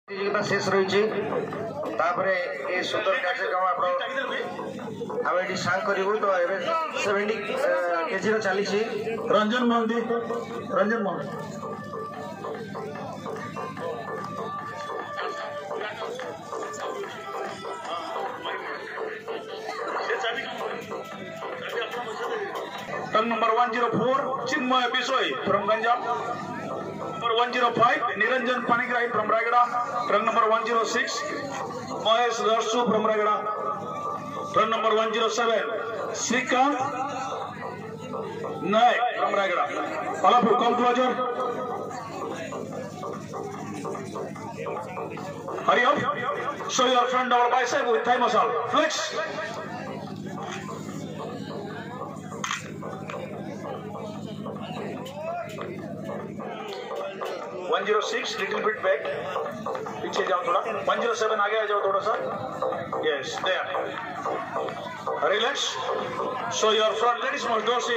प्रतियोगिता शेष रही ये सुंदर कार्यक्रम आम ये सांग करूँ तो 70 केजी चली Ranjan Mohanty Ranjan Mohan turn number 104 Chinmay Bisoi from Ganjam. Number 105 Niranjan Panigrahi from Ragada. Run number 106 Mahesh Darsu from Ragada. Run number 107 Srikant Naik from Ragada. All of you come closer. Hurry up. Show your front double bicep with thigh muscle. Flex. 106 little bit back. पीछे जाओ थोड़ा. 107 आगे आ जाओ थोड़ा सा. Yes, there. Relax. Show your front. Ladies must dorsey.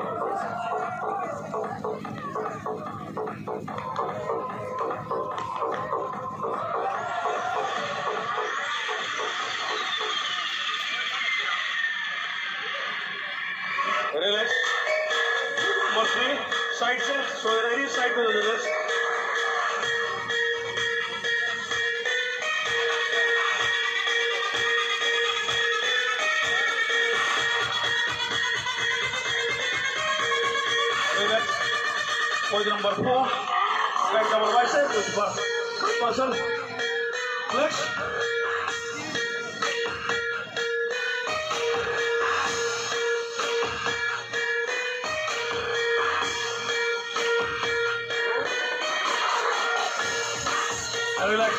Relax. Mostly side set. So ready side to the left. Pose number 4, back double bicep with muscle, flex. And relax.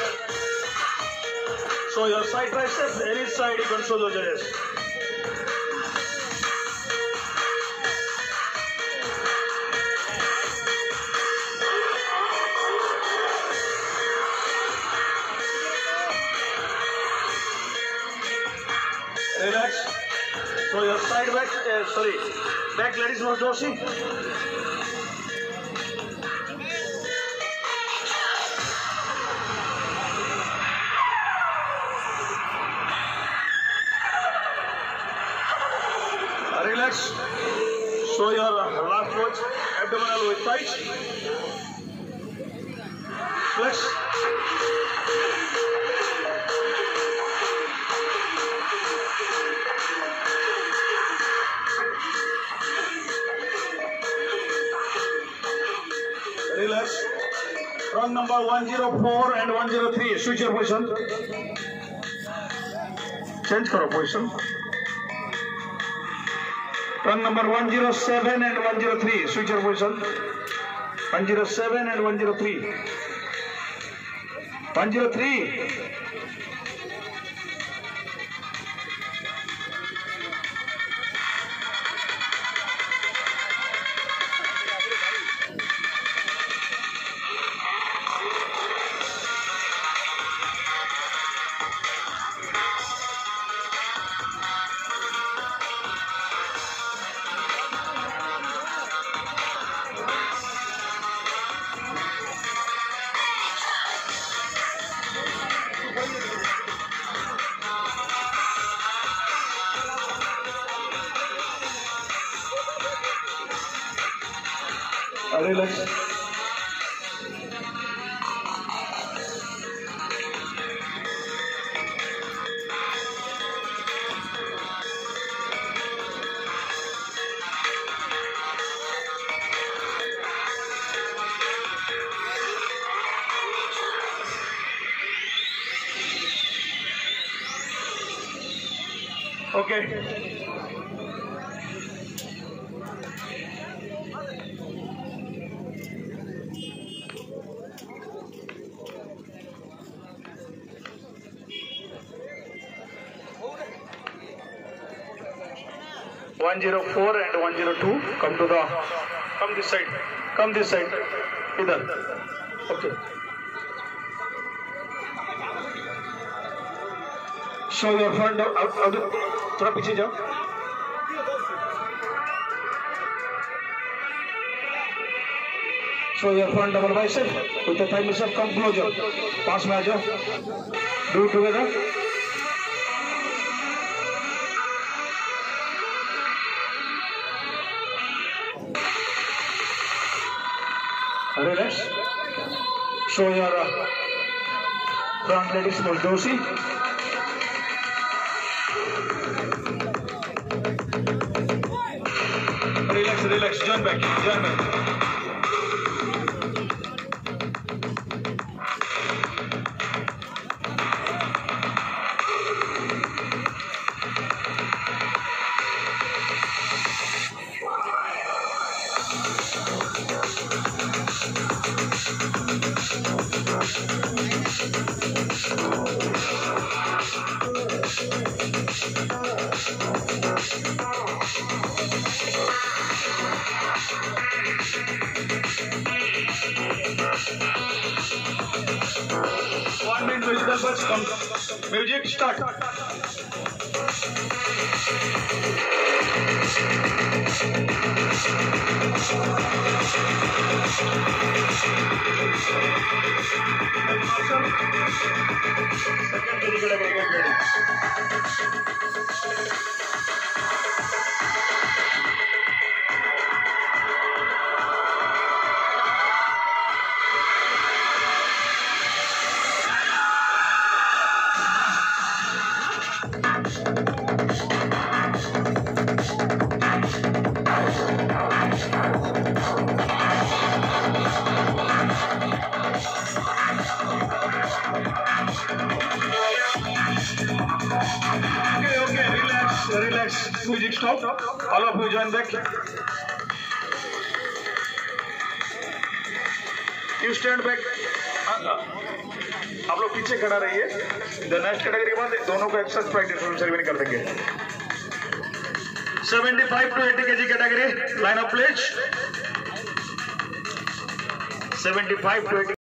So your side triceps, any side you can show those areas. Relax. So your side back, back ladies must dorsey. Relax. So your last watch, abdominal with tight. Flex. Relax. Run number 104 and 103. Switch your position. Change karo position. Run number 107 and 103. Switch your position. 107 and 103. 103. Relax. Okay. One 104 and 102. Come this side. Come this side. Either. Okay. Show your front out. थोड़ा पीछे जाओ. Show your front double bicep with the thigh bicep. Come closer. Pass में आ जाओ. Do it together. Relax. Show your front leg is more dorsey. Relax, relax. Join back. Join back. One minute physical first. Come. Music start. Second physical get ready. Okay, relax. Music stop. All of you join back. You stand back. आप लोग पीछे खड़ा रहिए. The next category के बाद दोनों को exercise practice room ceremony कर देंगे. 75 to 80 kg category. Line up please. 75 to 80.